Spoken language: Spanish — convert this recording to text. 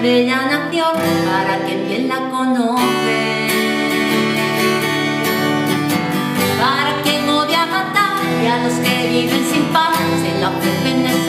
donde ella nació, para quien bien la conoce. Para quien odia matar y a los que viven sin paz se la ofrecen